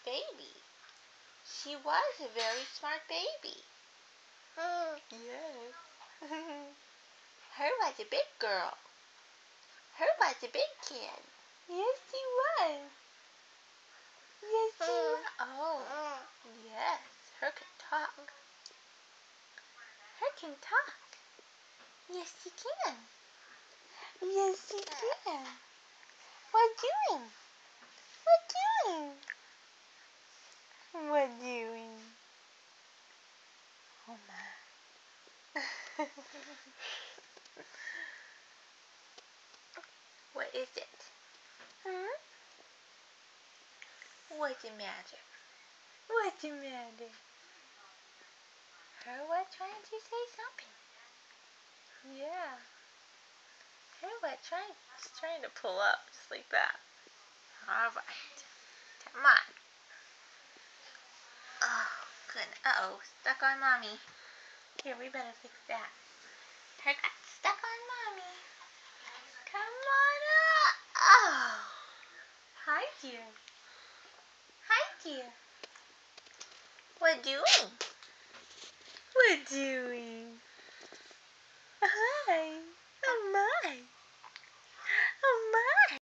baby. She was a very smart baby. Yes. Her was a big girl. Her was a big kid. Yes, she was. Yes, she was. Oh, yes. Her can talk. Her can talk. Yes, she can. Yes, she can. What doing? What doing? What doing? Oh my. What is it? What's the matter? What's the matter? Her was trying to say something. Yeah. Her was trying to pull up just like that. Alright. Come on. Oh, goodness. Uh-oh. Stuck on Mommy. Here, we better fix that. Her got stuck on Mommy. Come on up. Oh. Hi, dear. Hi, dear. What doing? What doing?